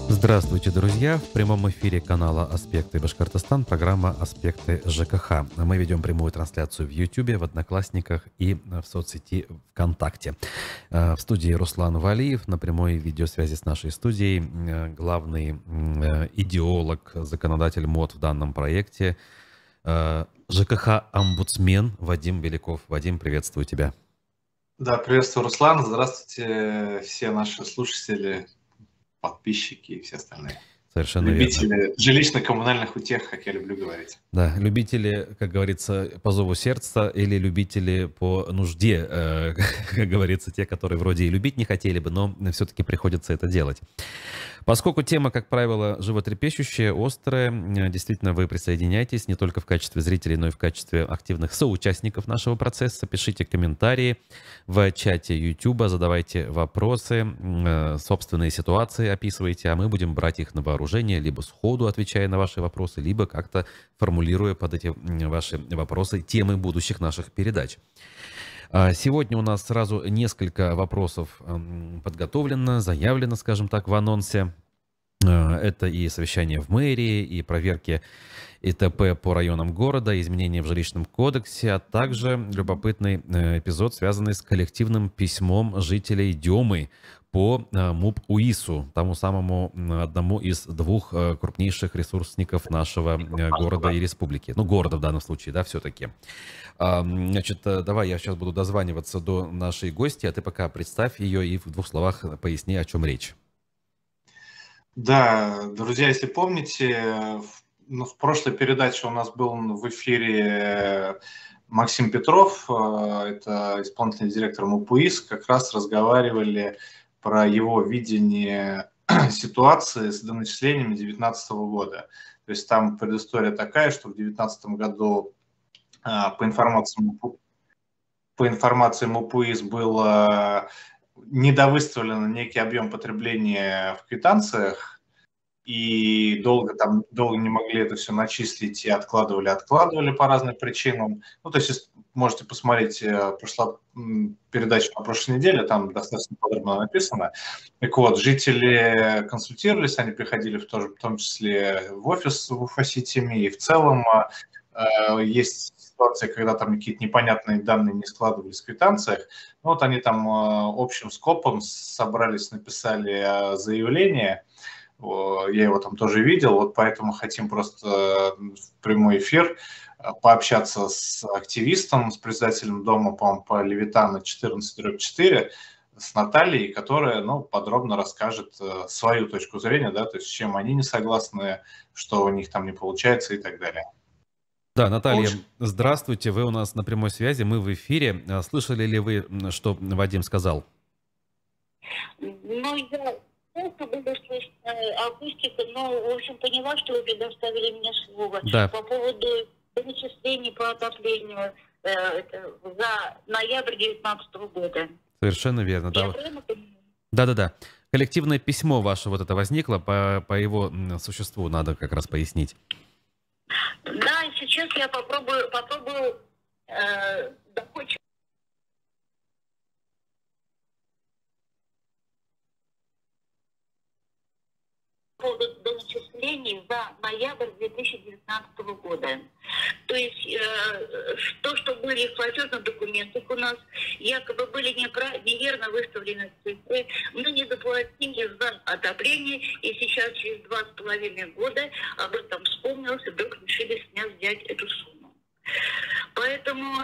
Здравствуйте, друзья! В прямом эфире канала «Аспекты Башкортостан» программа «Аспекты ЖКХ». Мы ведем прямую трансляцию в YouTube, в Одноклассниках и в соцсети ВКонтакте. В студии Руслан Валиев, на прямой видеосвязи с нашей студией главный идеолог, законодатель МОД в данном проекте, ЖКХ-омбудсмен Вадим Беляков. Вадим, приветствую тебя. Да, приветствую, Руслан. Здравствуйте, все наши слушатели, подписчики и все остальные. Совершенно Любители верно. жилищно-коммунальных утех, как я люблю говорить. Да, любители, как говорится, по зову сердца или любители по нужде, как говорится, те, которые вроде и любить не хотели бы, но все-таки приходится это делать. Поскольку тема, как правило, животрепещущая, острая, действительно, вы присоединяйтесь не только в качестве зрителей, но и в качестве активных соучастников нашего процесса. Пишите комментарии в чате YouTube, задавайте вопросы, собственные ситуации описывайте, а мы будем брать их на вооружение, либо сходу отвечая на ваши вопросы, либо как-то формулируя под эти ваши вопросы темы будущих наших передач. Сегодня у нас сразу несколько вопросов подготовлено, заявлено, скажем так, в анонсе. Это и совещание в мэрии, и проверки ИТП по районам города, изменения в жилищном кодексе, а также любопытный эпизод, связанный с коллективным письмом жителей Демы по МУП УИСу, тому самому одному из двух крупнейших ресурсников нашего города и республики. Ну, города в данном случае, да, все-таки. Значит, давай я сейчас буду дозваниваться до нашей гости, а ты пока представь ее и в двух словах поясни, о чем речь. Да, друзья, если помните, в прошлой передаче у нас был в эфире Максим Петров, это исполнительный директор МУП УИС, как раз разговаривали про его видение ситуации с доначислениями 2019 года. То есть там предыстория такая, что в 2019 году по информации МУП УИС было недовыставлен некий объем потребления в квитанциях, и долго не могли это все начислить и откладывали по разным причинам. Ну, то есть можете посмотреть передачу на прошлой неделе, там достаточно подробно написано. Так вот, жители консультировались, они приходили в том числе в офис в Уфа-Сити, и в целом есть ситуация, когда там какие-то непонятные данные не складывались в квитанциях. Ну, вот они там общим скопом собрались, написали заявление. Я его там тоже видел, вот поэтому хотим просто в прямой эфир пообщаться с активистом, с председателем дома, по-моему, по Левитана 14/4, с Натальей, которая, ну, подробно расскажет свою точку зрения, да, то есть с чем они не согласны, что у них там не получается и так далее. Да, Наталья, здравствуйте, вы у нас на прямой связи, мы в эфире. Слышали ли вы, что Вадим сказал? Ну, я просто было слышно акустика, но, в общем, поняла, что вы предоставили мне слово. Да. По поводу начислений по отоплению за ноябрь 2019 года. Совершенно верно, да. Да. Коллективное письмо ваше вот это возникло, по его существу надо как раз пояснить. Да, сейчас я попробую доходчиво. По поводу начислений за ноябрь 2019 года. То есть то, что были в платежных документах у нас, якобы были неверно выставлены цифры, мы не доплатили за отопление, и сейчас через 2,5 года об этом вспомнилось, и вдруг решили с меня взять эту сумму. Поэтому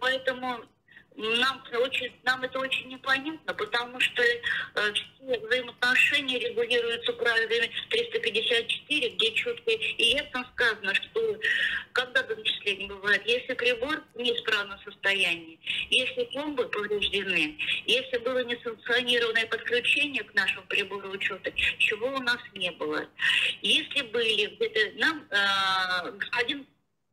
нам это очень непонятно, потому что все взаимоотношения регулируются правилами 354, где четко и ясно сказано, что когда доначисление бывает, если прибор в неисправном состоянии, если пломбы повреждены, если было несанкционированное подключение к нашему прибору учета, чего у нас не было. Если были где-то господин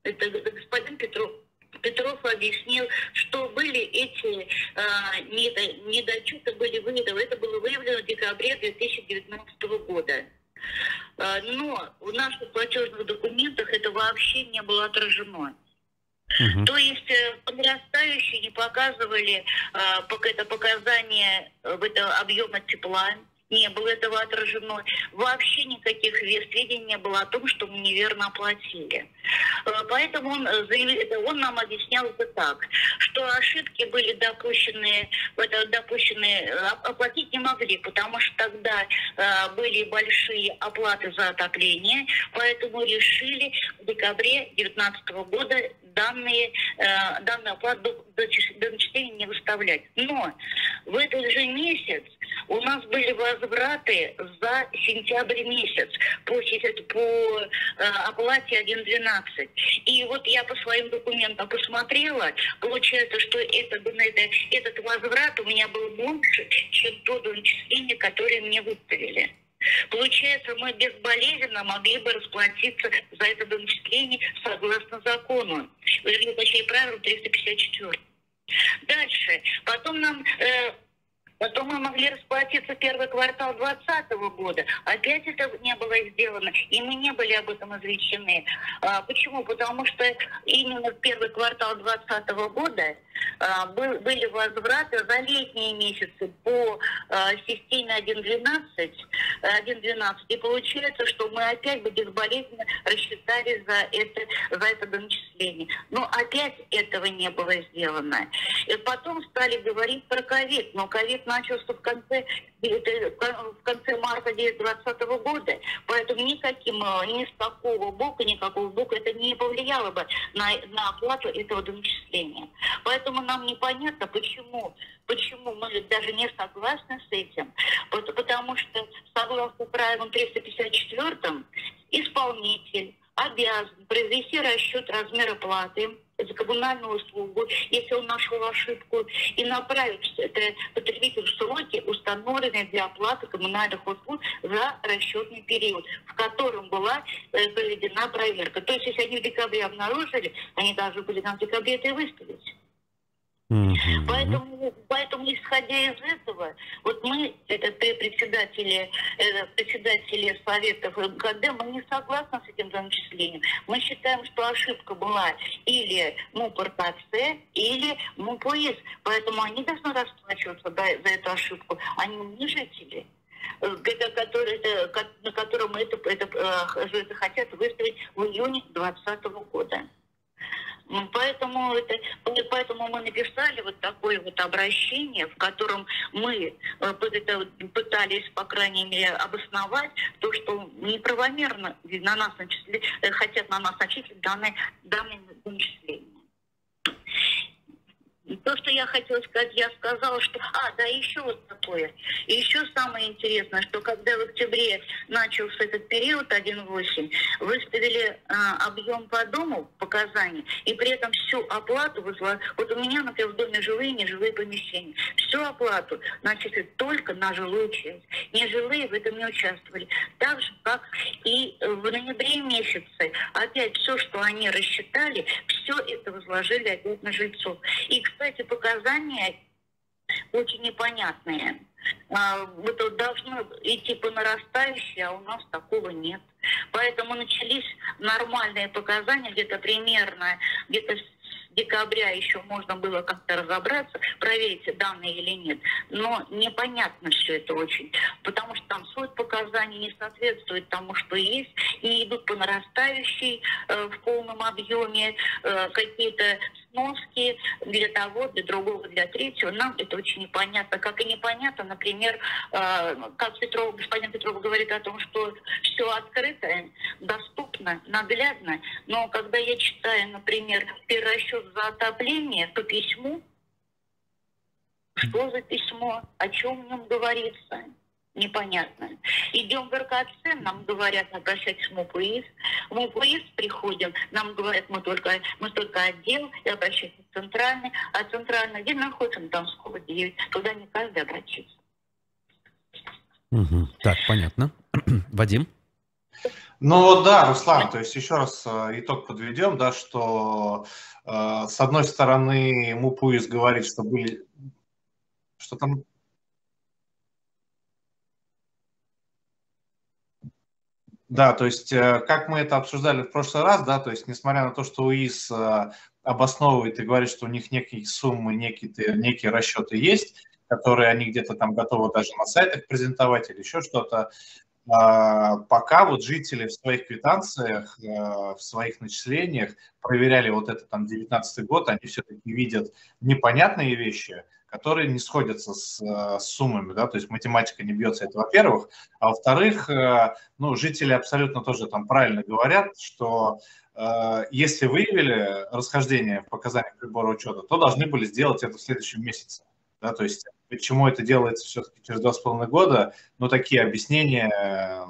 Петров объяснил, что были эти недочеты, это было выявлено в декабре 2019 года. Но в наших платежных документах это вообще не было отражено. То есть по нарастающей не показывали это показание объема тепла, не было этого отражено. Вообще никаких сведений не было о том, что мы неверно оплатили. Поэтому он нам объяснял это так, что ошибки были допущены, оплатить не могли, потому что тогда были большие оплаты за отопление, поэтому решили в декабре 2019 года данную оплату до начисления не выставлять. Но в этот же месяц у нас были возвраты за сентябрь месяц по оплате 1.12. И вот я по своим документам посмотрела, получается, что этот возврат у меня был больше, чем то начисление, которое мне выставили. Получается, мы безболезненно могли бы расплатиться за это начисление согласно закону, точнее правилу 354. Дальше. Потом мы могли расплатиться первый квартал 2020 года. Опять это не было сделано, и мы не были об этом извещены. Почему? Потому что именно в первый квартал 2020 года были возвраты за летние месяцы по системе 1.12, и получается, что мы опять бы безболезненно рассчитались за это начисление. Но опять этого не было сделано. И потом стали говорить про ковид, но ковид начался в конце марта 2020 года, поэтому ни с какого бока это не повлияло бы на оплату этого начисления. Поэтому нам непонятно, почему мы даже не согласны с этим, потому что согласно правилам 354 исполнитель обязан произвести расчет размера платы за коммунальную услугу, если он нашел ошибку, и направить это потребителю в сроки, установленные для оплаты коммунальных услуг за расчетный период, в котором была проведена проверка. То есть, если они в декабре обнаружили, они должны были нам в декабре это и выставить. Поэтому, исходя из этого, вот мы, председатели советов МКД, мы не согласны с этим начислением. Мы считаем, что ошибка была или МУП-РКЦ, или МУП-ИС. Поэтому они должны расплачиваться за эту ошибку. Они не жители, на котором это хотят выставить в июне 2020 года. Поэтому мы написали вот такое вот обращение, в котором мы пытались, по крайней мере, обосновать то, что неправомерно хотят на нас начислить данное начисление. То, что я хотела сказать, я сказала, что... еще вот такое. И еще самое интересное, что когда в октябре начался этот период 1.8, выставили объем по дому, показания, и при этом всю оплату вызвала... Вот у меня, например, в доме жилые и нежилые помещения. Всю оплату начали только на жилую часть. Нежилые в этом не участвовали. Так же, как и в ноябре месяце. Опять все, что они рассчитали, все это возложили опять на жильцов. И, кстати, показания очень непонятные. Это должно идти по нарастающей, а у нас такого нет. Поэтому начались нормальные показания, где-то с декабря еще можно было как-то разобраться, проверить данные или нет. Но непонятно все это очень, потому что там суть показаний не соответствует тому, что есть, и идут по нарастающей в полном объеме какие-то сноски для того, для другого, для третьего. Нам это очень непонятно. Как и непонятно, например, как господин Петров говорит о том, что все открыто, доступно, наглядно, но когда я читаю, например, перерасчет за отопление по письму, что за письмо, о чем в нем говорится, непонятно. Идем в РКЦ, нам говорят обращайтесь в МУП-ИС. В МУП-ИС приходим, нам говорят, мы только отдел, и обращайтесь в центральный. А центральный где находится? Там сколько 9, туда не каждый обратится. Так, понятно. Вадим? Ну да, Руслан, то есть еще раз итог подведем, да, что с одной стороны МУП-ИС говорит, что были... Что там... Да, то есть, как мы это обсуждали в прошлый раз, да, то есть, несмотря на то, что УИС обосновывает и говорит, что у них некие суммы, некие расчеты есть, которые они где-то там готовы даже на сайтах презентовать или еще что-то. Пока вот жители в своих квитанциях, в своих начислениях проверяли вот это там 19-й год, они все-таки видят непонятные вещи, которые не сходятся с суммами, да, то есть математика не бьется, это во-первых, а во-вторых, ну, жители абсолютно тоже там правильно говорят, что если выявили расхождение в показаниях прибора учета, то должны были сделать это в следующем месяце. Да, то есть почему это делается все-таки через 2,5 года, ну, такие объяснения,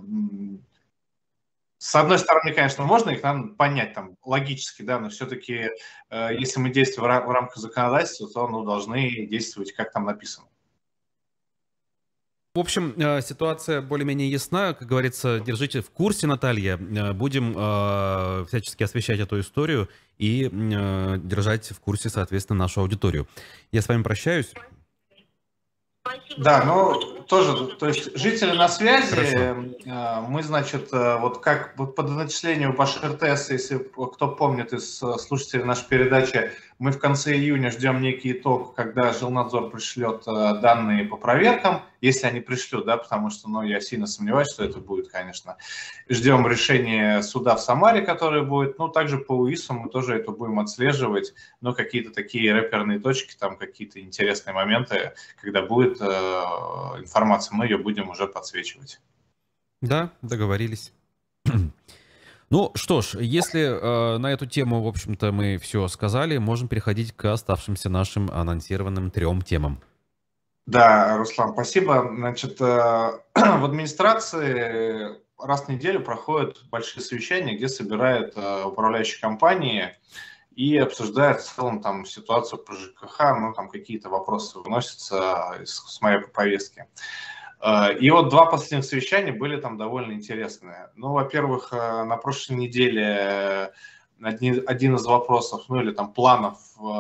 с одной стороны, конечно, можно их нам понять там логически, да, но все-таки, если мы действуем в рамках законодательства, то ну, должны действовать, как там написано. В общем, ситуация более-менее ясна. Как говорится, держите в курсе, Наталья. Будем всячески освещать эту историю и держать в курсе, соответственно, нашу аудиторию. Я с вами прощаюсь. Спасибо. Да, ну тоже, то есть жители на связи. Хорошо. Мы, значит, вот как по начислению Башир-ТЭС, если кто помнит из слушателей нашей передачи, мы в конце июня ждем некий итог, когда Жилнадзор пришлет данные по проверкам, если они пришлют, да, потому что, ну, я сильно сомневаюсь, что это будет, конечно. Ждем решения суда в Самаре, которое будет, ну, также по УИСу мы тоже это будем отслеживать, но какие-то такие рэперные точки, там какие-то интересные моменты, когда будет информация, мы ее будем уже подсвечивать. Да, договорились. Ну что ж, если на эту тему, в общем-то, мы все сказали, можем переходить к оставшимся нашим анонсированным 3 темам. Да, Руслан, спасибо. Значит, в администрации раз в неделю проходят большие совещания, где собирают управляющие компании и обсуждают в целом там ситуацию по ЖКХ, ну там какие-то вопросы выносятся с моей повестки. И вот 2 последних совещания были там довольно интересные. Ну, во-первых, на прошлой неделе один из вопросов, ну или там планов,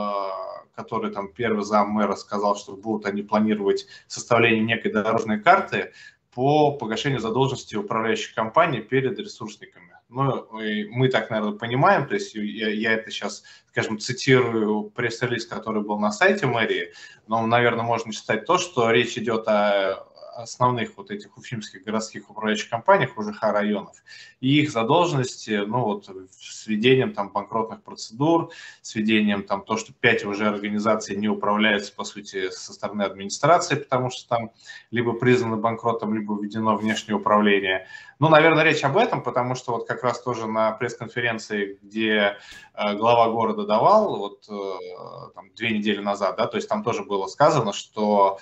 который там первый зам мэра сказал, что будут они планировать составление некой дорожной карты по погашению задолженности управляющей компании перед ресурсниками. Ну, мы так, наверное, понимаем, то есть я это сейчас, скажем, цитирую пресс-релиз, который был на сайте мэрии, но, наверное, можно считать то, что речь идет о основных вот этих уфимских городских управляющих компаниях УЖХ районов и их задолженности, ну вот с введением там банкротных процедур, с введением там то, что 5 уже организаций не управляются по сути со стороны администрации, потому что там либо признаны банкротом, либо введено внешнее управление. Ну, наверное, речь об этом, потому что вот как раз тоже на пресс-конференции, где глава города давал вот там 2 недели назад, да, то есть там тоже было сказано, что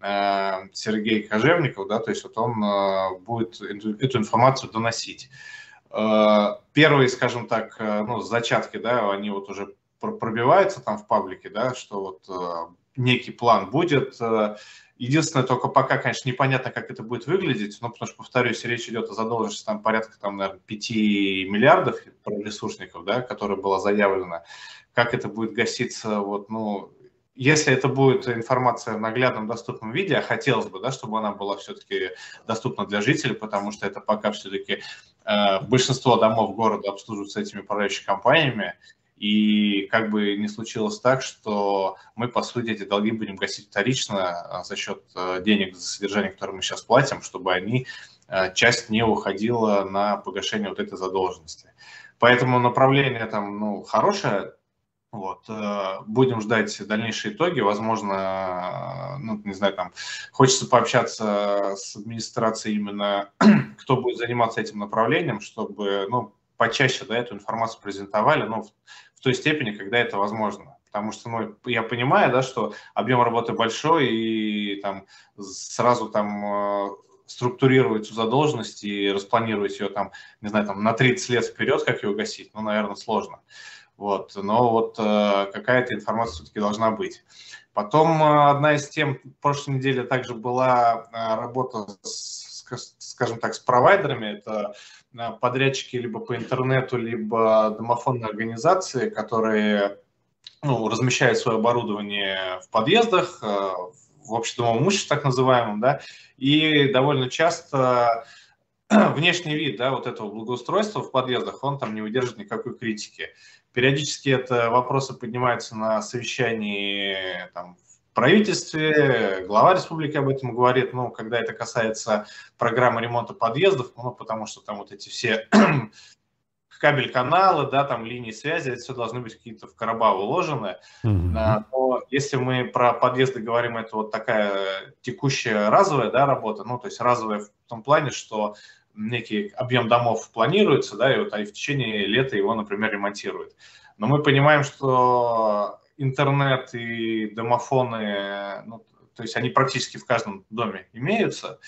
Сергей Кожевников, да, то есть вот он будет эту информацию доносить. Первые, скажем так, ну, зачатки, да, они вот уже пробиваются там в паблике, да, что вот некий план будет. Единственное, только пока, конечно, непонятно, как это будет выглядеть, но потому что, повторюсь, речь идет о задолженности там порядка, там, наверное, 5 миллиардов ресурсников, да, которая была заявлена. Как это будет гаситься, вот, ну, если это будет информация в наглядном доступном виде, а хотелось бы, да, чтобы она была все-таки доступна для жителей, потому что это пока все-таки большинство домов города обслуживаются этими управляющими компаниями, и как бы не случилось так, что мы, по сути, эти долги будем гасить вторично за счет денег за содержание, которые мы сейчас платим, чтобы часть не уходила на погашение вот этой задолженности. Поэтому направление там, ну, хорошее. Вот. Будем ждать дальнейшие итоги. Возможно, ну, не знаю, там хочется пообщаться с администрацией именно, кто будет заниматься этим направлением, чтобы, ну, почаще, да, эту информацию презентовали, но в той степени, когда это возможно. Потому что, ну, я понимаю, да, что объем работы большой, и там сразу там структурировать задолженность и распланировать ее там, не знаю, там на 30 лет вперед, как ее гасить, ну, наверное, сложно. Вот, но вот какая-то информация все-таки должна быть. Потом одна из тем в прошлой неделе также была работа, скажем так, с провайдерами. Это подрядчики либо по интернету, либо домофонные организации, которые, ну, размещают свое оборудование в подъездах, в общедомовом имуществе так называемом, да, и довольно часто внешний вид, да, вот этого благоустройства в подъездах, он там не выдержит никакой критики. Периодически это вопросы поднимаются на совещании там, правительстве, глава республики об этом говорит, ну, когда это касается программы ремонта подъездов, ну, потому что там вот эти все кабель-каналы, да, там линии связи, это все должны быть какие-то в короба уложены. Но если мы про подъезды говорим, это вот такая текущая разовая, да, работа, ну, то есть разовая в том плане, что некий объем домов планируется, да, и вот в течение лета его, например, ремонтируют. Но мы понимаем, что интернет и домофоны, ну, то есть они практически в каждом доме имеются,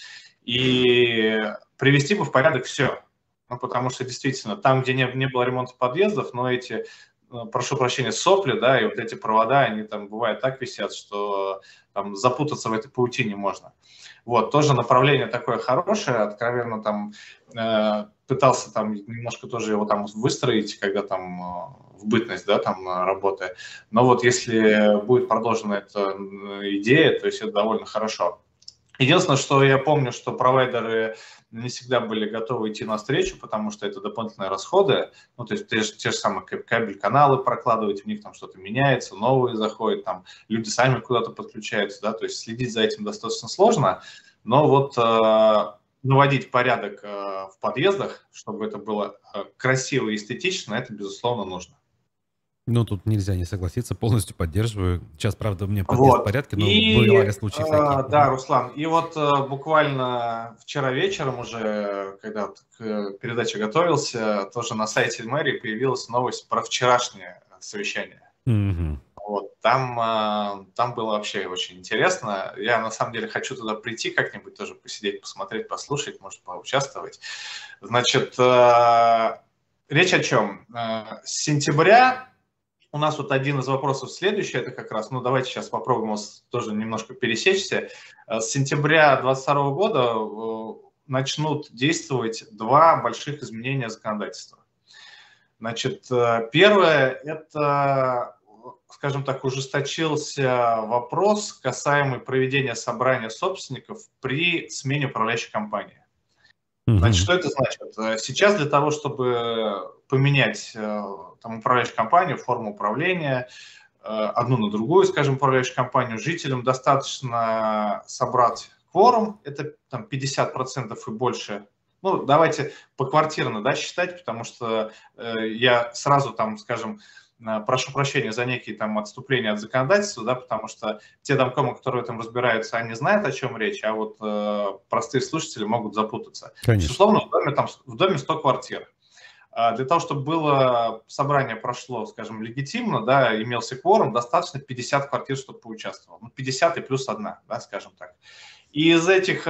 и привести бы в порядок все. Ну, потому что действительно, там, где не было ремонта подъездов, но эти, прошу прощения, сопли, да, и вот эти провода, они там бывает так висят, что там запутаться в этой паутине можно. Вот, тоже направление такое хорошее, откровенно там пытался там немножко тоже его там выстроить, когда там в бытность, да, там работы. Но вот если будет продолжена эта идея, то есть это довольно хорошо. Единственное, что я помню, что провайдеры не всегда были готовы идти навстречу, потому что это дополнительные расходы. Ну, то есть те же самые кабель-каналы прокладывать, у них там что-то меняется, новые заходят, там люди сами куда-то подключаются, да, то есть следить за этим достаточно сложно. Но вот наводить порядок в подъездах, чтобы это было красиво и эстетично, это, безусловно, нужно. Ну, тут нельзя не согласиться, полностью поддерживаю. Сейчас, правда, у меня подъезд в порядке, но бывали случаи такие. Да, Руслан, и вот буквально вчера вечером уже, когда к передаче готовился, тоже на сайте мэрии появилась новость про вчерашнее совещание. Вот, там было вообще очень интересно. Я, на самом деле, хочу туда прийти как-нибудь тоже посидеть, посмотреть, послушать, может, поучаствовать. Значит, речь о чем? С сентября у нас вот один из вопросов следующий, это как раз, ну, давайте сейчас попробуем тоже немножко пересечься. С сентября 2022 года начнут действовать два больших изменения законодательства. Значит, первое, это, скажем так, ужесточился вопрос, касаемый проведения собрания собственников при смене управляющей компании. Значит, что это значит? Сейчас для того, чтобы поменять там управляющую компанию, форму управления, одну на другую, скажем, управляющую компанию, жителям достаточно собрать кворум, это там 50% и больше. Ну, давайте поквартирно, да, считать, потому что я сразу там, скажем, прошу прощения за некие там отступления от законодательства, да, потому что те домкомы, которые в этом разбираются, они знают, о чем речь, а вот простые слушатели могут запутаться. Безусловно, в доме 100 квартир. Для того, чтобы было собрание прошло, скажем, легитимно, да, имелся кворум, достаточно 50 квартир, чтобы поучаствовало. Ну, 50 и плюс одна, да, скажем так. И из этих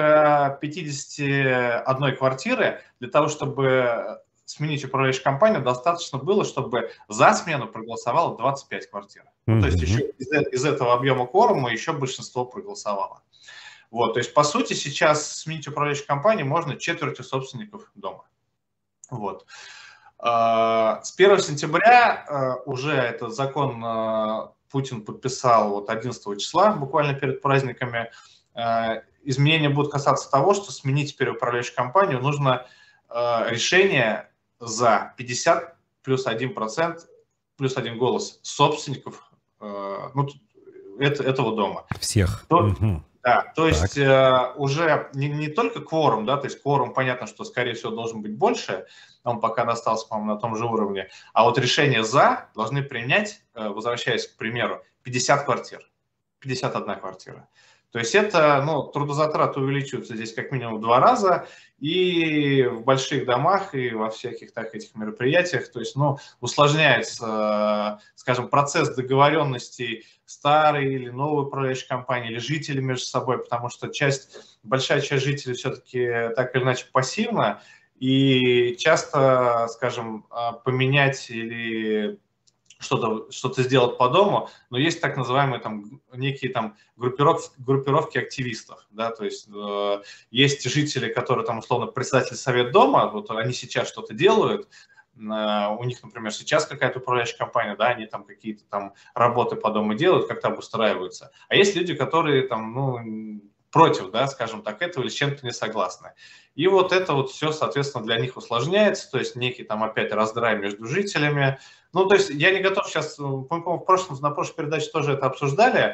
51 квартиры, для того, чтобы сменить управляющую компанию, достаточно было, чтобы за смену проголосовало 25 квартир. То есть еще из этого объема кворума еще большинство проголосовало. Вот, то есть, по сути, сейчас сменить управляющую компанию можно четвертью собственников дома. Вот. С 1 сентября уже этот закон Путин подписал вот 11 числа, буквально перед праздниками. Изменения будут касаться того, что сменить теперь управляющую компанию нужно решение за 50 плюс 1%, плюс 1 голос собственников этого дома. Всех. Да, то есть уже не только кворум, да, то есть кворум, понятно, что, скорее всего, должен быть больше, он пока остался, по-моему, на том же уровне, а вот решение «за» должны принять, возвращаясь к примеру, 50 квартир, 51 квартира. То есть это, ну, трудозатраты увеличиваются здесь как минимум в 2 раза, и в больших домах, и во всяких так этих мероприятиях, то есть, ну, усложняется, скажем, процесс договоренности старой или новой управляющей компании, или жителей между собой, потому что большая часть жителей все-таки так или иначе пассивна, и часто, скажем, поменять или что-то сделать по дому, но есть так называемые там некие там группировки активистов, да, то есть есть жители, которые там условно председатель совет дома, вот они сейчас что-то делают, у них, например, сейчас какая-то управляющая компания, да, они там какие-то там работы по дому делают, как-то обустраиваются, а есть люди, которые там, ну, против, да, скажем так, этого или с чем-то не согласны. И вот это вот все, соответственно, для них усложняется, то есть некий там опять раздрай между жителями. Ну, то есть я не готов сейчас, на прошлой передаче тоже это обсуждали,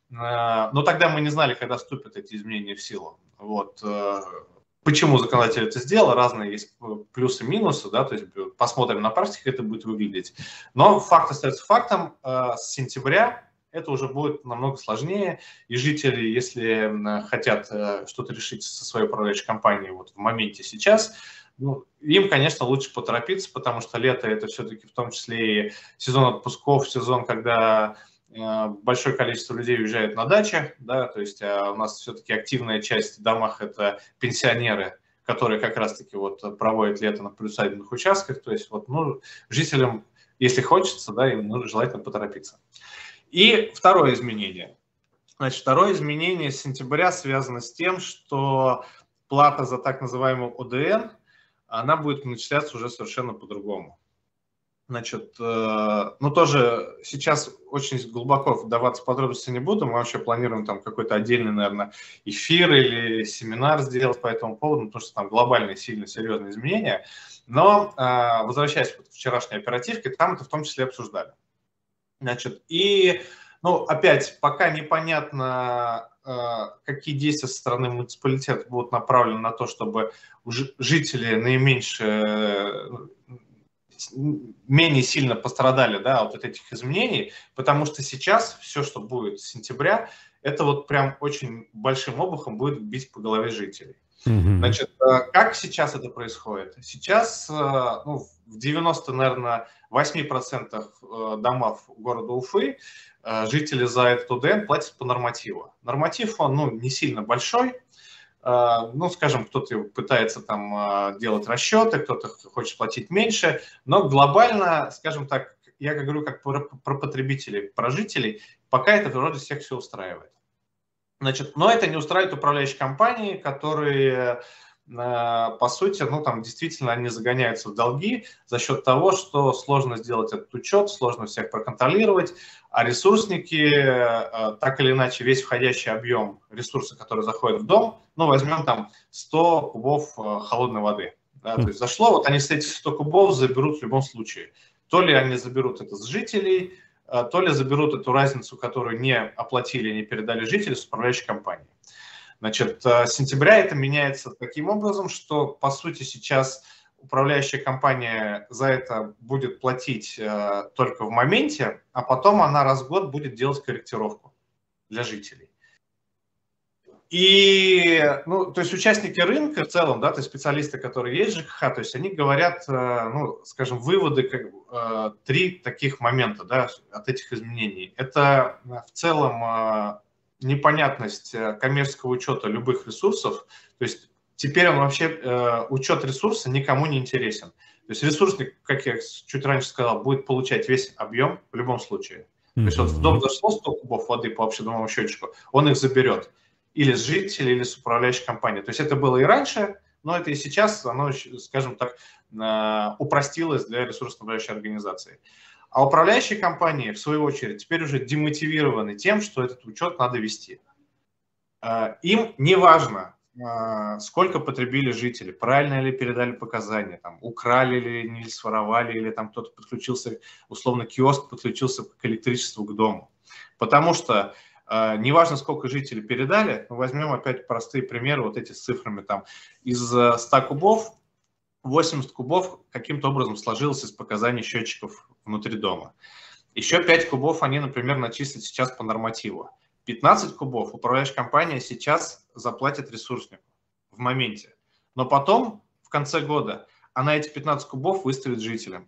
но тогда мы не знали, когда вступят эти изменения в силу. Вот. Почему законодатель это сделал? Разные есть плюсы и минусы, да, то есть посмотрим на практике, как это будет выглядеть. Но факт остается фактом, с сентября это уже будет намного сложнее, и жители, если хотят что-то решить со своей управляющей компанией вот в моменте сейчас, ну, им, конечно, лучше поторопиться, потому что лето – это все-таки в том числе и сезон отпусков, сезон, когда большое количество людей уезжает на дачи, да, то есть у нас все-таки активная часть в домах – это пенсионеры, которые как раз-таки вот проводят лето на приусадебных участках, то есть вот, ну, жителям, если хочется, да, им нужно желательно поторопиться. И второе изменение. Значит, второе изменение с сентября связано с тем, что плата за так называемую ОДН, она будет начисляться уже совершенно по-другому. Значит, ну тоже сейчас очень глубоко вдаваться в подробности не буду, мы вообще планируем там какой-то отдельный, наверное, эфир или семинар сделать по этому поводу, потому что там глобальные, сильно серьезные изменения. Но, возвращаясь к вчерашней оперативке, там это в том числе обсуждали. Значит, и, ну, опять, пока непонятно, какие действия со стороны муниципалитета будут направлены на то, чтобы жители менее сильно пострадали, да, от этих изменений, потому что сейчас все, что будет с сентября, это вот прям очень большим обухом будет бить по голове жителей. Значит, как сейчас это происходит? Сейчас, ну, в 90, наверное, 8% домов города Уфы жители за этот ОДН платят по нормативу. Норматив, он, ну, не сильно большой. Ну, скажем, кто-то пытается там делать расчеты, кто-то хочет платить меньше, но глобально, скажем так, я говорю как про потребителей, про жителей, пока это вроде всех все устраивает. Значит, но это не устраивает управляющие компании, которые, по сути, ну, там действительно они загоняются в долги за счет того, что сложно сделать этот учет, сложно всех проконтролировать, а ресурсники, так или иначе, весь входящий объем ресурса, который заходит в дом, ну, возьмем там 100 кубов холодной воды. Да, то есть зашло, вот они с этих 100 кубов заберут в любом случае. То ли они заберут это с жителей, то ли заберут эту разницу, которую не оплатили, не передали жители с управляющей компанией. Значит, с сентября это меняется таким образом, что, по сути, сейчас управляющая компания за это будет платить только в моменте, а потом она раз в год будет делать корректировку для жителей. И, ну, то есть участники рынка в целом, да, то есть специалисты, которые есть в ЖКХ, то есть они говорят, ну, скажем, выводы, три таких момента, да, от этих изменений. Это в целом непонятность коммерческого учета любых ресурсов, то есть теперь он вообще, учет ресурса никому не интересен. То есть ресурсник, как я чуть раньше сказал, будет получать весь объем в любом случае. То есть вот в дом зашло 100 кубов воды по общедомовому счетчику, он их заберет. Или с жителей, или с управляющей компанией. То есть это было и раньше, но это и сейчас, оно, скажем так, упростилось для ресурсоснабжающей организации. А управляющие компании, в свою очередь, теперь уже демотивированы тем, что этот учет надо вести. Им не важно, сколько потребили жители, правильно ли передали показания, там, украли ли, не своровали, или там кто-то подключился, условно, киоск подключился к электричеству к дому. Потому что неважно, сколько жителей передали, но возьмем опять простые примеры, вот эти с цифрами, там, из 100 кубов 80 кубов каким-то образом сложилось из показаний счетчиков внутри дома. Еще 5 кубов они, например, начислят сейчас по нормативу. 15 кубов управляющая компания сейчас заплатит ресурснику в моменте. Но потом, в конце года, она эти 15 кубов выставит жителям.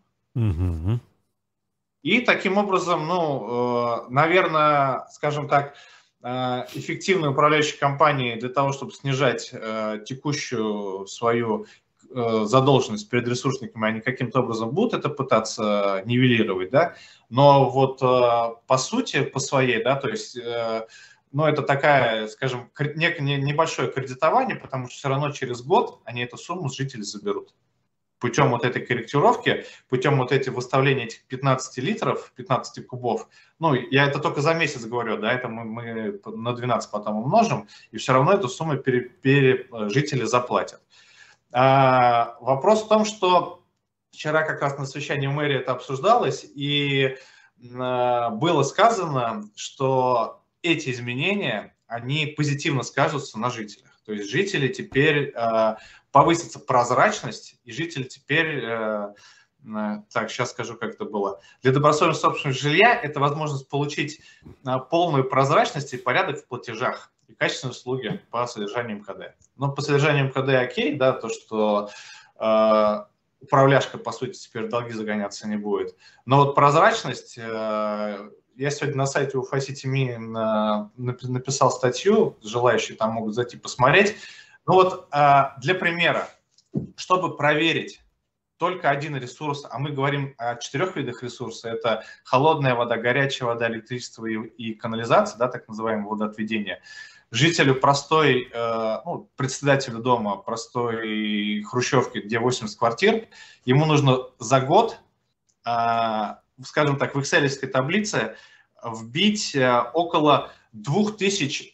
И таким образом, ну, наверное, скажем так, эффективные управляющие компании для того, чтобы снижать текущую свою задолженность перед ресурсниками, они каким-то образом будут это пытаться нивелировать, да, но вот по сути, по своей, да, то есть, ну, это такая, скажем, небольшое кредитование, потому что все равно через год они эту сумму с жителей заберут. Путем вот этой корректировки, путем вот этих выставления этих 15 литров, 15 кубов, ну, я это только за месяц говорю, да, это мы на 12 потом умножим, и все равно эту сумму жители заплатят. Вопрос в том, что вчера как раз на совещании в мэрии это обсуждалось, и было сказано, что эти изменения, они позитивно скажутся на жителях. То есть жители теперь повысится прозрачность, и жители теперь, так, сейчас скажу, как это было. Для добросовестного собственного жилья это возможность получить полную прозрачность и порядок в платежах и качественные услуги по содержанию МКД. Но по содержанию МКД окей, да, то, что управляшка, по сути, теперь в долги загоняться не будет. Но вот прозрачность, я сегодня на сайте UFA-City.me написал статью, желающие там могут зайти посмотреть. Ну вот для примера, чтобы проверить только один ресурс, а мы говорим о 4 видах ресурса, это холодная вода, горячая вода, электричество и канализация, да, так называемое водоотведение. Жителю простой, ну, председателю дома простой хрущевки, где 80 квартир, ему нужно за год, скажем так, в экселевской таблице вбить около 2000,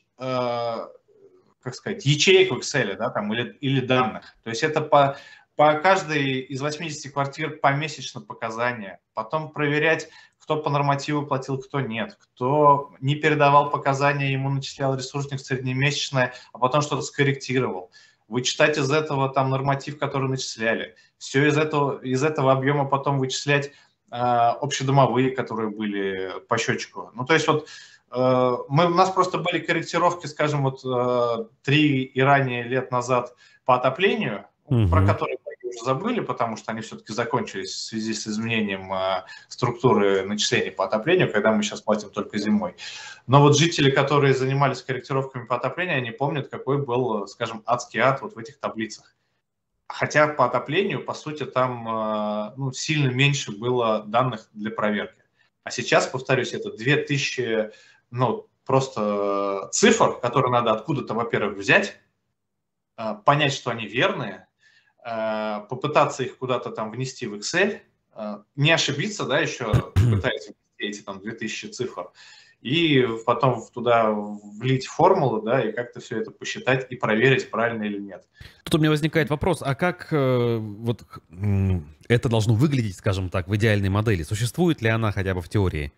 как сказать, ячеек в Excel, да, там, или данных. То есть это по каждой из 80 квартир помесячно показания. Потом проверять, кто по нормативу платил, кто нет, кто не передавал показания, ему начислял ресурсник среднемесячное, а потом что-то скорректировал. Вычитать из этого там норматив, который начисляли. Все из этого объема потом вычислять общедомовые, которые были по счетчику. Ну, то есть вот у нас просто были корректировки, скажем, вот 3 и ранее лет назад по отоплению, про которые мы уже забыли, потому что они все-таки закончились в связи с изменением структуры начислений по отоплению, когда мы сейчас платим только зимой. Но вот жители, которые занимались корректировками по отоплению, они помнят, какой был, скажем, адский ад вот в этих таблицах. Хотя по отоплению, по сути, там сильно меньше было данных для проверки. А сейчас, повторюсь, это 2000 просто цифр, которые надо откуда-то, во-первых, взять, понять, что они верные, попытаться их куда-то там внести в Excel, не ошибиться, да, еще пытаясь внести эти там 2000 цифр, и потом туда влить формулу, да, и как-то все это посчитать и проверить, правильно или нет. Тут у меня возникает вопрос, а как вот это должно выглядеть, скажем так, в идеальной модели? Существует ли она хотя бы в теории?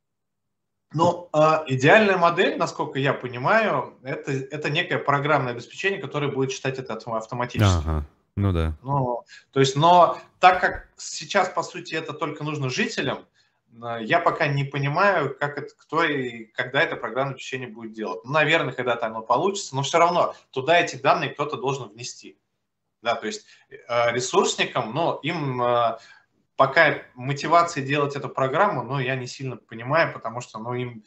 Ну, идеальная модель, насколько я понимаю, это некое программное обеспечение, которое будет считать это автоматически. Ага, ну да. Ну, то есть, но так как сейчас, по сути, это только нужно жителям, я пока не понимаю, как это, кто и когда это программное обеспечение будет делать. Ну, наверное, когда-то оно получится, но все равно туда эти данные кто-то должен внести. Да, то есть ресурсникам, им пока мотивации делать эту программу, я не сильно понимаю, потому что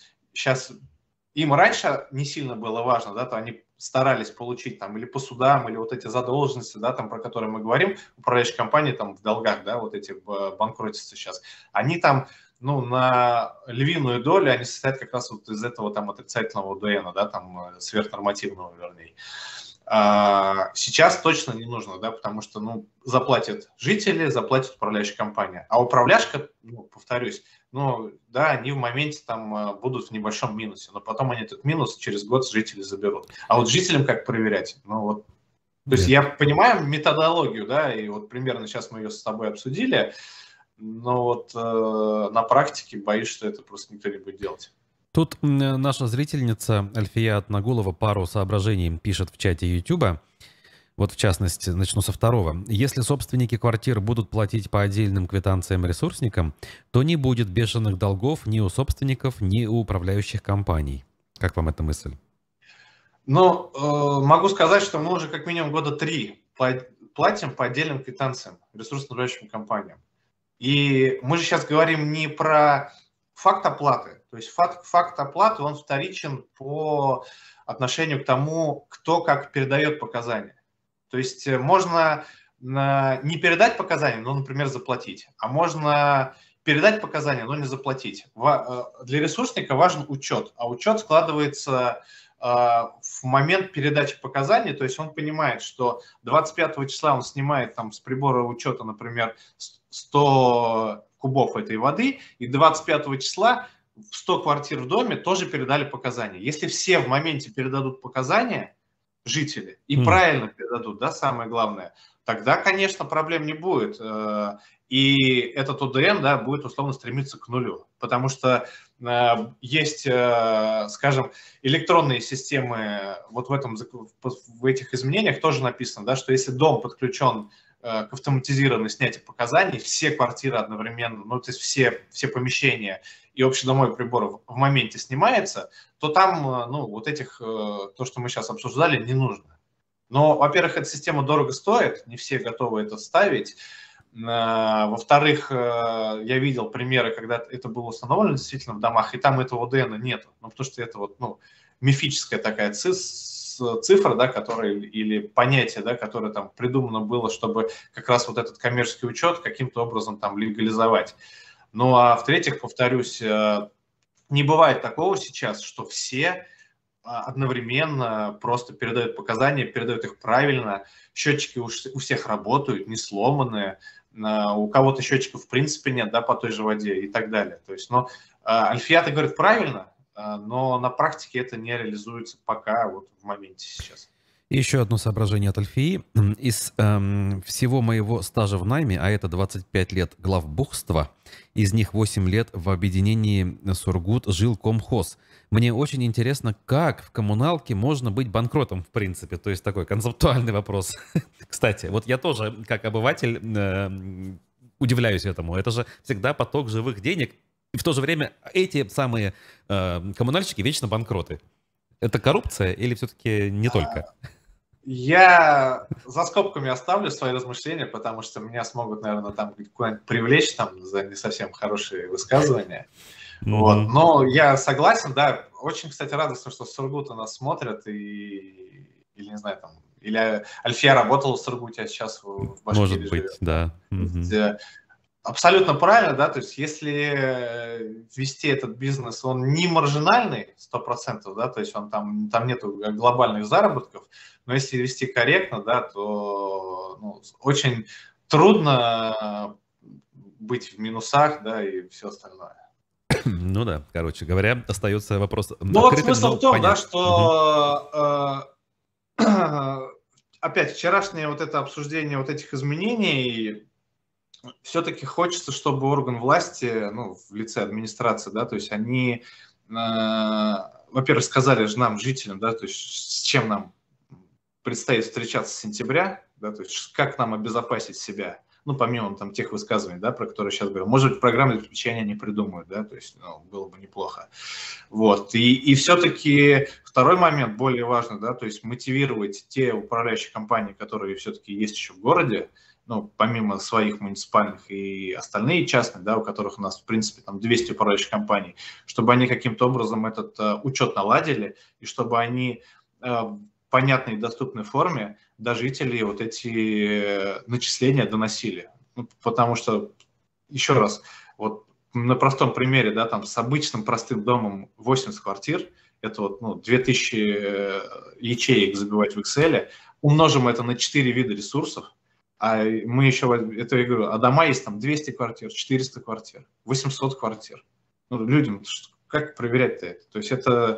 им раньше не сильно было важно, да, то они старались получить там или по судам, или вот эти задолженности, да, там, про которые мы говорим, управляющие компании там в долгах, да, вот эти банкротятся сейчас, они там, на львиную долю они состоят как раз вот из этого там отрицательного УДН, да, там сверхнормативного, вернее. Сейчас точно не нужно, да, потому что, заплатят жители, заплатит управляющая компания. А управляшка, повторюсь, да, они в моменте там будут в небольшом минусе, но потом они этот минус через год с жителей заберут. А вот жителям как проверять? То есть я понимаю методологию, да, и вот примерно сейчас мы ее с тобой обсудили, но вот на практике боюсь, что это просто никто не будет делать. Тут наша зрительница Альфия Атнагулова пару соображений пишет в чате YouTube. Вот в частности, начну со второго. Если собственники квартир будут платить по отдельным квитанциям-ресурсникам, то не будет бешеных долгов ни у собственников, ни у управляющих компаний. Как вам эта мысль? Могу сказать, что мы уже как минимум года 3 платим по отдельным квитанциям ресурсно-управляющим компаниям. И мы же сейчас говорим не про факт оплаты. То есть факт оплаты, он вторичен по отношению к тому, кто как передает показания. То есть можно не передать показания, но, например, заплатить. А можно передать показания, но не заплатить. Для ресурсника важен учет. А учет складывается в момент передачи показаний. То есть он понимает, что 25 числа он снимает там с прибора учета, например, 100 кубов этой воды, и 25 числа в 100 квартир в доме тоже передали показания. Если все в моменте передадут показания, жители, и правильно передадут, да, самое главное, тогда, конечно, проблем не будет. И этот ОДН, да, будет условно стремиться к нулю. Потому что есть, скажем, электронные системы, вот в этих изменениях тоже написано, да, что если дом подключен к автоматизированной снятию показаний, все квартиры одновременно, ну, то есть все помещения и общедомовой прибор в моменте снимается, то там, ну, вот этих, то, что мы сейчас обсуждали, не нужно. Но, во-первых, эта система дорого стоит, не все готовы это ставить. Во-вторых, я видел примеры, когда это было установлено действительно в домах, и там этого ОДН нету. Ну, потому что это вот, ну, мифическая такая цифра, да, которая, или понятие, да, которое там придумано было, чтобы как раз вот этот коммерческий учет каким-то образом там легализовать. Ну, а в-третьих, повторюсь, не бывает такого сейчас, что все одновременно просто передают показания, передают их правильно, счетчики у всех работают, не сломанные, у кого-то счетчиков в принципе нет, да, по той же воде и так далее. То есть, ну, Альфията говорит правильно, но на практике это не реализуется пока, вот в моменте сейчас. И еще одно соображение от Альфии. Из всего моего стажа в найме, а это 25 лет главбухства, из них 8 лет в объединении Сургут-Жилкомхоз. Мне очень интересно, как в коммуналке можно быть банкротом, в принципе. То есть такой концептуальный вопрос. Кстати, вот я тоже, как обыватель, удивляюсь этому. Это же всегда поток живых денег. И в то же время эти самые коммунальщики вечно банкроты. Это коррупция или все-таки не только? Я за скобками оставлю свои размышления, потому что меня смогут, наверное, там куда-нибудь привлечь там, за не совсем хорошие высказывания. Вот. Но я согласен, да. Очень, кстати, радостно, что Сургута нас смотрят. Или не знаю, там, или Альфия работала в Сургуте, а сейчас в Башкирии Может быть, живет. да. Абсолютно правильно, да, то есть если вести этот бизнес, он не маржинальный 100%, да, то есть он там нету глобальных заработков, но если вести корректно, да, то ну, очень трудно быть в минусах, да, и все остальное. Ну да, короче говоря, остается вопрос открытым. Ну вот смысл в том, да, что опять вчерашнее вот это обсуждение вот этих изменений, все-таки хочется, чтобы орган власти, ну, в лице администрации, да, то есть они, во-первых, сказали же нам, жителям, да, то есть с чем нам предстоит встречаться с сентября, да, то есть как нам обезопасить себя, ну, помимо там тех высказываний, да, про которые сейчас говорил. Может быть, программы обеспечения не придумают, да, то есть, ну, было бы неплохо. Вот, и все-таки второй момент более важный, да, то есть мотивировать те управляющие компании, которые все-таки есть еще в городе, ну, помимо своих муниципальных и остальные частные, да, у которых у нас, в принципе, там 200 управляющих компаний, чтобы они каким-то образом этот учет наладили, и чтобы они в понятной и доступной форме до жителей вот эти начисления доносили. Ну, потому что, еще раз, вот на простом примере, да, там с обычным простым домом 80 квартир, это вот, ну, 2000 ячеек забивать в Excel, умножим это на 4 вида ресурсов, а мы еще, это я говорю, а дома есть там 200 квартир, 400 квартир, 800 квартир. Ну, людям как проверять-то это? То есть это,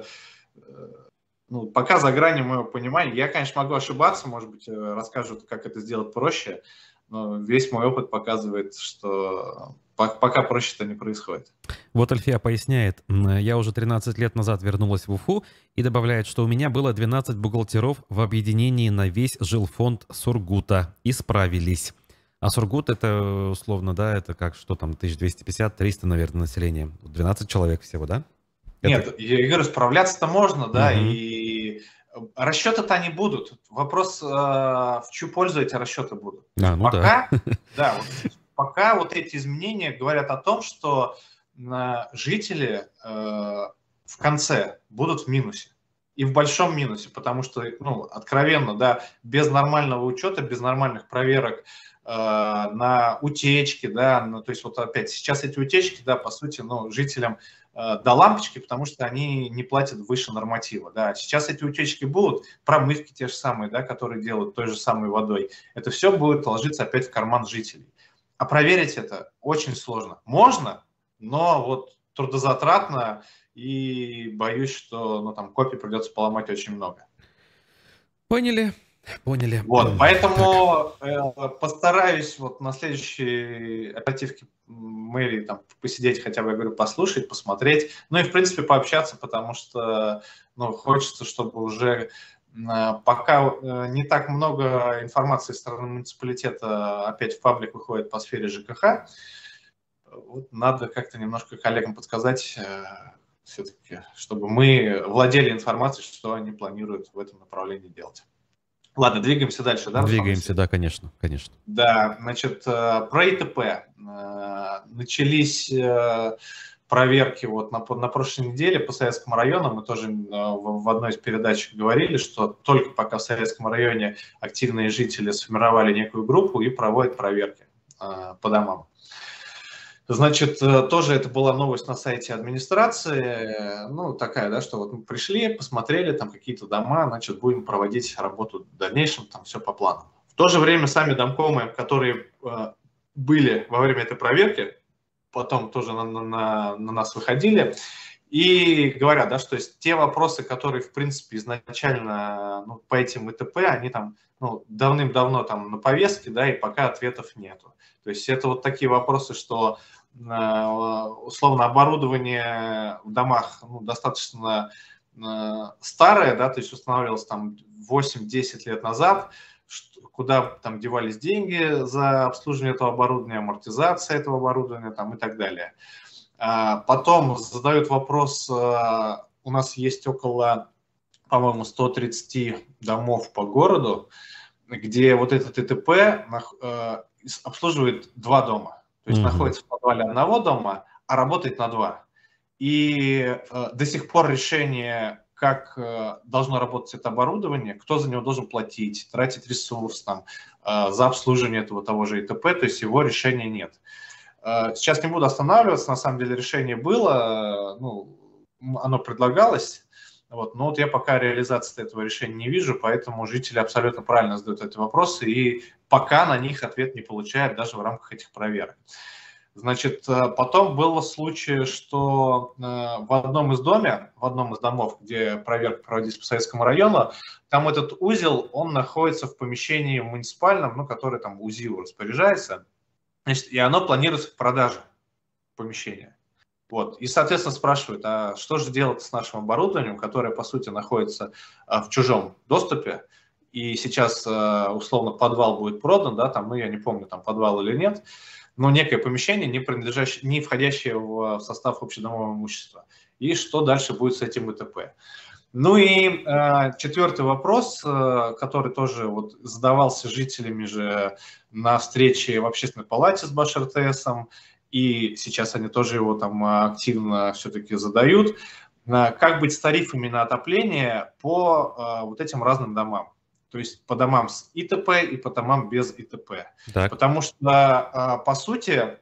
ну, пока за гранью моего понимания. Я, конечно, могу ошибаться, может быть, расскажут, как это сделать проще, но весь мой опыт показывает, что пока проще это не происходит. Вот Альфия поясняет, я уже 13 лет назад вернулась в Уфу и добавляет, что у меня было 12 бухгалтеров в объединении на весь жилфонд Сургута и справились. А Сургут это условно, да, это как, что там, 1250-300, наверное, населения. 12 человек всего, да? Нет, я говорю, справляться-то можно, да, и расчеты-то они будут. Вопрос, в чью пользу эти расчеты будут. Ну пока, да, пока вот эти изменения говорят о том, что жители в конце будут в минусе. И в большом минусе, потому что, ну, откровенно, да, без нормального учета, без нормальных проверок на утечки, да, ну, то есть вот опять сейчас эти утечки, да, по сути, ну, жителям до лампочки, потому что они не платят выше норматива, да. Сейчас эти утечки будут, промывки те же самые, да, которые делают той же самой водой, это все будет ложиться опять в карман жителей. А проверить это очень сложно. Можно, но вот трудозатратно, и боюсь, что, ну, там копий придется поломать очень много. Поняли. Поняли. Вот, поэтому постараюсь вот на следующей оперативке мэрии там посидеть хотя бы, я говорю, послушать, посмотреть, ну и в принципе пообщаться, потому что, ну, хочется, чтобы уже пока не так много информации со стороны муниципалитета опять в паблик выходит по сфере ЖКХ, вот надо как-то немножко коллегам подсказать все-таки, чтобы мы владели информацией, что они планируют в этом направлении делать. Ладно, двигаемся дальше, да? Двигаемся, да, конечно, конечно. Да, значит, про ИТП. Начались проверки вот на прошлой неделе по Советскому району. Мы тоже в одной из передач говорили, что только пока в Советском районе активные жители сформировали некую группу и проводят проверки по домам. Значит, тоже это была новость на сайте администрации, ну, такая, да, что вот мы пришли, посмотрели, там какие-то дома, значит, будем проводить работу в дальнейшем, там все по плану. В то же время сами домкомы, которые были во время этой проверки, потом тоже на нас выходили и говорят, да, что есть те вопросы, которые, в принципе, изначально по этим ИТП, они там давным-давно там на повестке, да, и пока ответов нету. То есть это вот такие вопросы, что условно оборудование в домах достаточно старое, да, то есть устанавливалось там 8-10 лет назад, куда там девались деньги за обслуживание этого оборудования, амортизация этого оборудования там, и так далее. Потом задают вопрос, у нас есть около, по-моему, 130 домов по городу, где вот этот ИТП обслуживает 2 дома. То есть находится в подвале одного дома, а работает на 2. И до сих пор решение, как должно работать это оборудование, кто за него должен платить, тратить ресурс там, за обслуживание этого того же ИТП, то есть его решения нет. Сейчас не буду останавливаться, на самом деле решение было, оно предлагалось, но вот я пока реализации этого решения не вижу, поэтому жители абсолютно правильно задают эти вопросы и пока на них ответ не получают даже в рамках этих проверок. Значит, потом был случай, что в одном из домов, где проверка проводилась по Советскому району, там этот узел, он находится в помещении муниципальном, который там УЗИУ распоряжается, значит, и оно планируется к продаже помещения. Вот. И, соответственно, спрашивают, а что же делать с нашим оборудованием, которое, по сути, находится в чужом доступе, и сейчас, условно, подвал будет продан, да, там, я не помню, там подвал или нет, но некое помещение, не входящее в состав общедомового имущества. И что дальше будет с этим ИТП? Ну и четвертый вопрос, который тоже вот задавался жителями же на встрече в Общественной палате с БашРТСом, и сейчас они тоже его там активно все-таки задают. Как быть с тарифами на отопление по вот этим разным домам? То есть по домам с ИТП и по домам без ИТП. Так. Потому что, по сути,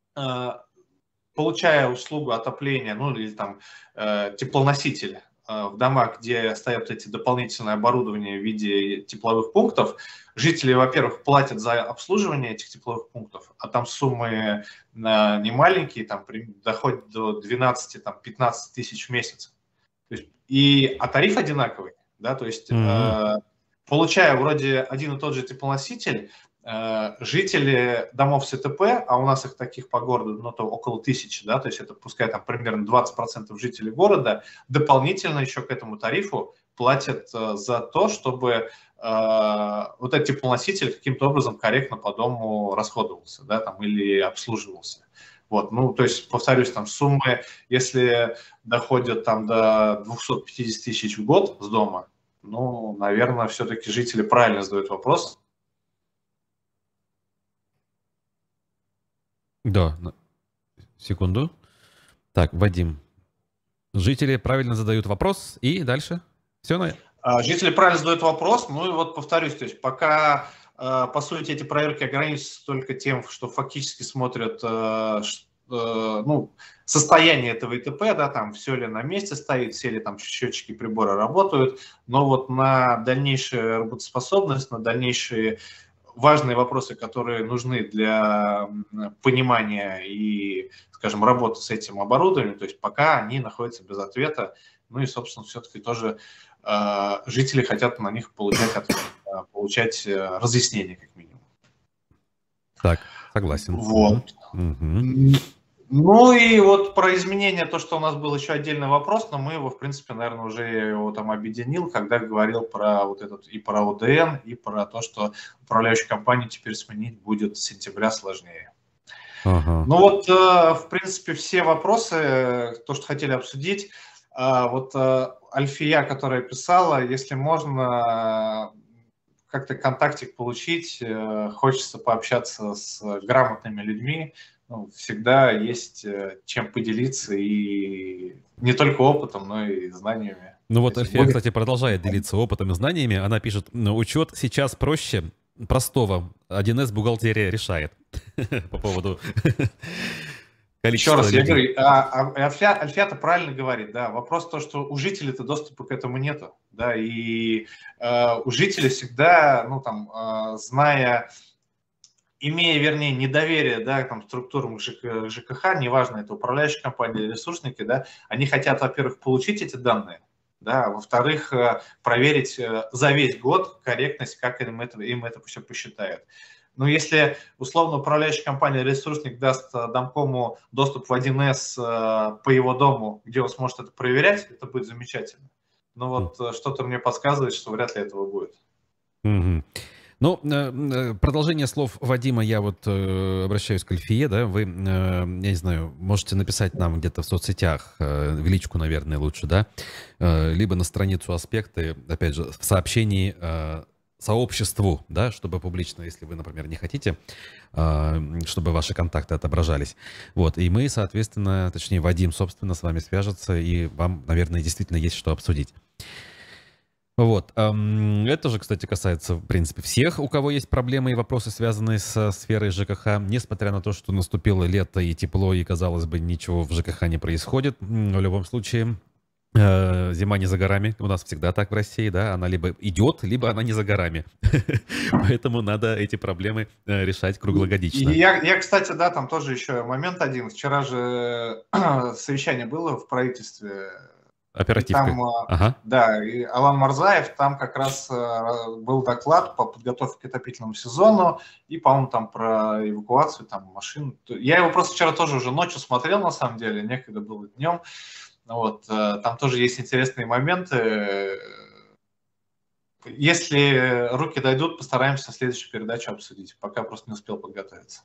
получая услугу отопления, или там теплоноситель в домах, где стоят эти дополнительные оборудования в виде тепловых пунктов, жители, во-первых, платят за обслуживание этих тепловых пунктов, а там суммы не маленькие, там доходят до 12-15 тысяч в месяц. А тариф одинаковый, да, то есть получая вроде один и тот же теплоноситель, жители домов с ИТП, а у нас их таких по городу то около 1000, да, то есть это пускай там примерно 20% жителей города, дополнительно еще к этому тарифу платят за то, чтобы вот этот теплоноситель каким-то образом корректно по дому расходовался, да, там, или обслуживался. Вот, то есть, повторюсь, там суммы, если доходят там до 250 тысяч в год с дома, наверное, все-таки жители правильно задают вопрос. Да, секунду. Так, Вадим. Жители правильно задают вопрос, и дальше? Все, Жители правильно задают вопрос, и вот повторюсь, то есть пока, по сути, эти проверки ограничиваются только тем, что фактически смотрят состояние этого ИТП, да, там все ли на месте стоит, все ли там счетчики прибора работают, но вот на дальнейшую работоспособность, на дальнейшие важные вопросы, которые нужны для понимания и, скажем, работы с этим оборудованием, то есть пока они находятся без ответа, и, собственно, все-таки тоже жители хотят на них получать ответы. получать разъяснения, как минимум. Так, согласен. Вот. Ну и вот про изменения, то, что у нас был еще отдельный вопрос, но мы его, в принципе, наверное, уже его там объединил, когда говорил про вот этот и про ОДН, и про то, что управляющую компанию теперь сменить будет с сентября сложнее. Ну вот, в принципе, все вопросы, то, что хотели обсудить. Вот Альфия, которая писала, если можно как-то контактик получить, хочется пообщаться с грамотными людьми, всегда есть чем поделиться, и не только опытом, но и знаниями. Ну вот Альфия, кстати, продолжает делиться опытом и знаниями. Она пишет: учет сейчас проще простого. 1С бухгалтерия решает. По поводу количества. Еще раз, людей. я говорю, Альфия-то правильно говорит, да. Вопрос в том, что у жителей-то доступа к этому нету, да, и у жителей всегда, зная, имея, вернее, недоверие, да, там, структурам ЖКХ, неважно, это управляющая компания или ресурсники, да, они хотят, во-первых, получить эти данные, да, во-вторых, проверить за весь год корректность, как им это все посчитают. Но если, условно, управляющая компания или ресурсник даст домкому доступ в 1С по его дому, где он сможет это проверять, это будет замечательно. Но вот что-то мне подсказывает, что вряд ли этого будет. Ну, продолжение слов Вадима, я вот обращаюсь к Альфие, да, вы, я не знаю, можете написать нам где-то в соцсетях, в личку, наверное, лучше, да, либо на страницу «Аспекты», опять же, в сообщении сообществу, да, чтобы публично, если вы, например, не хотите, чтобы ваши контакты отображались. Вот, и мы, соответственно, точнее, Вадим, собственно, с вами свяжется, и вам, наверное, действительно есть что обсудить. Вот. Это же, кстати, касается, в принципе, всех, у кого есть проблемы и вопросы, связанные со сферой ЖКХ. Несмотря на то, что наступило лето и тепло, и, казалось бы, ничего в ЖКХ не происходит, в любом случае, зима не за горами. У нас всегда так в России, да, она либо идет, либо она не за горами. Поэтому надо эти проблемы решать круглогодично. Я, кстати, да, там тоже еще момент один. Вчера же совещание было в правительстве. Оперативка. Там, да, и Алан Марзаев, там как раз был доклад по подготовке к отопительному сезону и, по-моему, там про эвакуацию там машин. Я его просто вчера тоже уже ночью смотрел, на самом деле, некогда было днем. Вот, там тоже есть интересные моменты. Если руки дойдут, постараемся следующую передачу обсудить. Пока просто не успел подготовиться.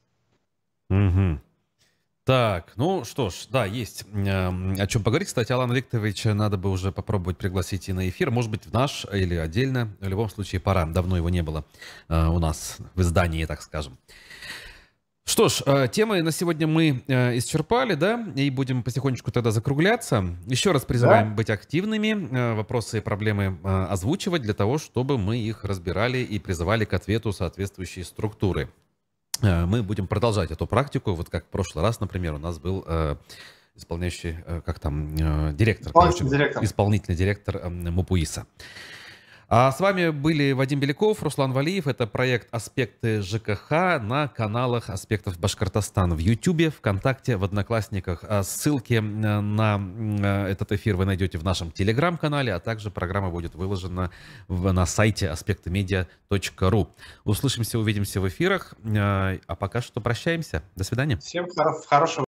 Так, ну что ж, да, есть о чем поговорить. Кстати, Алана Викторовича надо бы уже попробовать пригласить и на эфир. Может быть, в наш или отдельно. В любом случае, пора. Давно его не было у нас в издании, так скажем. Что ж, темы на сегодня мы исчерпали, да, и будем потихонечку тогда закругляться. Еще раз призываем быть активными, вопросы и проблемы озвучивать для того, чтобы мы их разбирали и призывали к ответу соответствующие структуры. Мы будем продолжать эту практику. Вот как в прошлый раз, например, у нас был исполняющий, директор, исполнительный директор МУПУИСа. А с вами были Вадим Беляков, Руслан Валиев. Это проект «Аспекты ЖКХ» на каналах «Аспектов Башкортостана» в YouTube, ВКонтакте, в Одноклассниках. Ссылки на этот эфир вы найдете в нашем Телеграм-канале, а также программа будет выложена на сайте aspectmedia.ru. Услышимся, увидимся в эфирах. А пока что прощаемся. До свидания. Всем хорошего.